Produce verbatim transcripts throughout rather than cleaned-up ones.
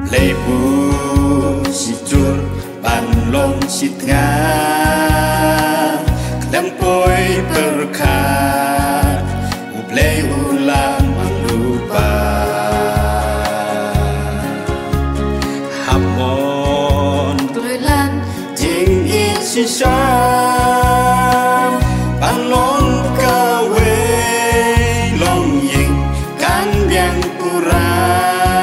Lebu sijur banlong sitnga Klempoi berkat Ublei ulang lupa Hamon Tulan Jing isisha Banlong kawe Long ying Kan biang pura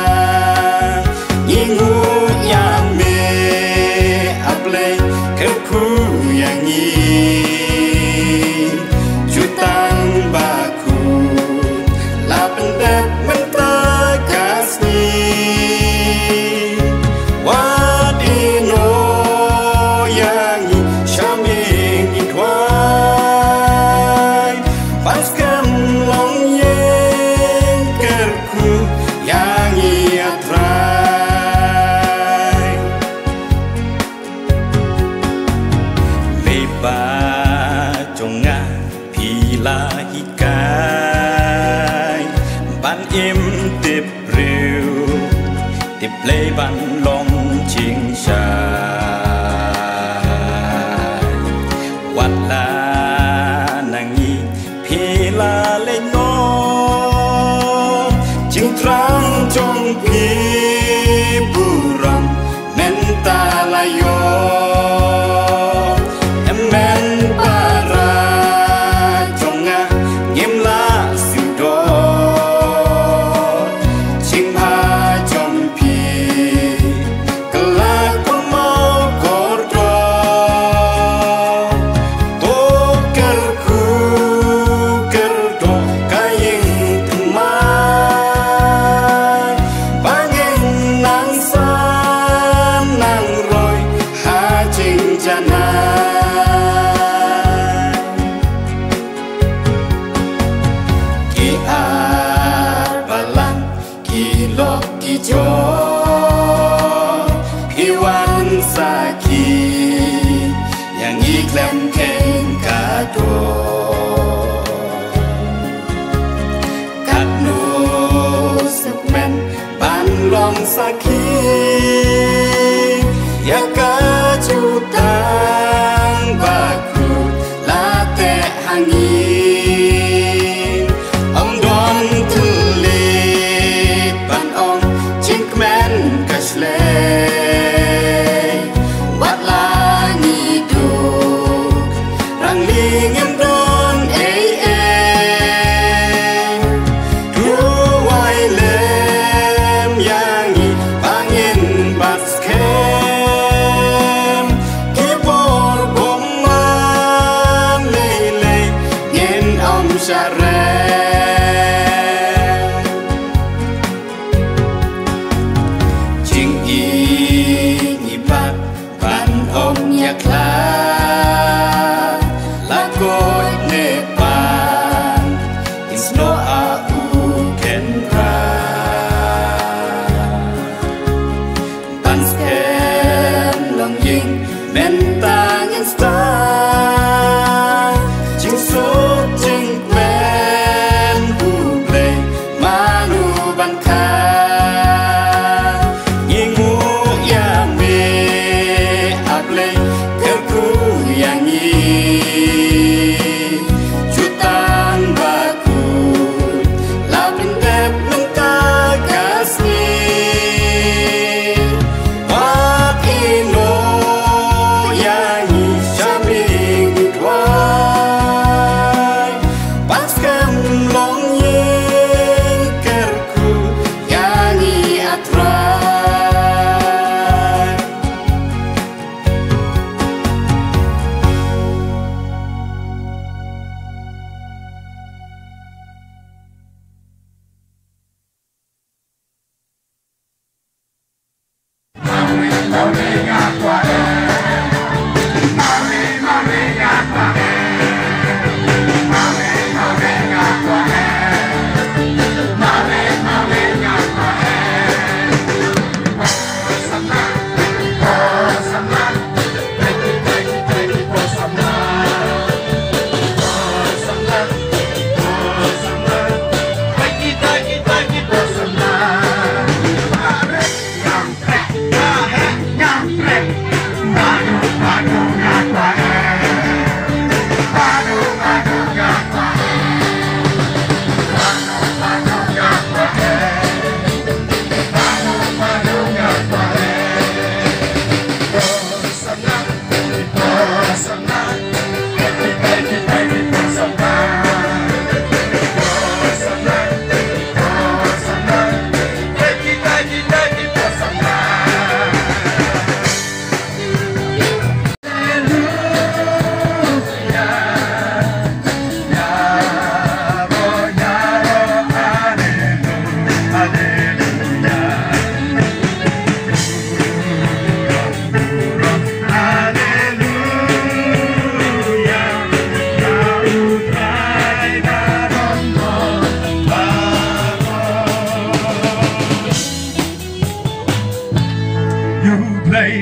Lê ban long chính xa Quạt là nàng nhi Phi là lê ngô Chính trăng trong phi bù rằm Men ta là yo Em men ta ra trong ngã Nghiêm là sự đó Chính hà trong phi Sakit ya kajutang bakut late hangin om don tulit ban om cinkmen kasle wat langi duk rang lingem don ei ei duai lem yang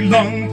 bilang